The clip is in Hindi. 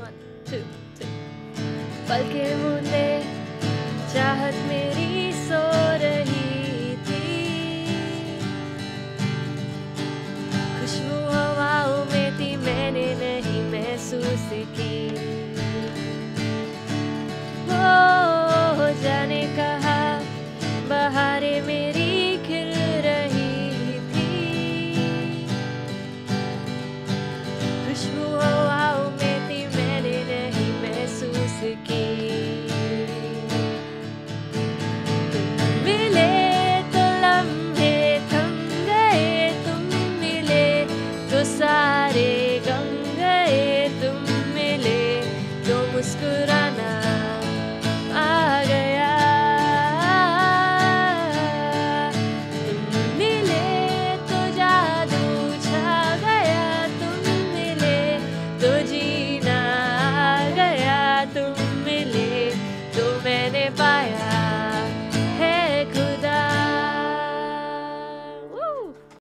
1 2 3 पलकें मूंदे चाहत मेरी सो रही थी, खुशबू हवाओं में थी मैंने नहीं महसूस की। ओ जाने कहा बहारें मेरी खिल रही थी, खुशबू हवाओं में थी मैंने नहीं महसूस की। तुम मिले तो लम्हे थम गए, तुम मिले तो सारे गम गए, तुम मिले तो मुस्कुराना आ गया। तुम मिले तो जादू छा गया, तुम मिले तो जीना आ गया, तुम मिले तो मैंने पाया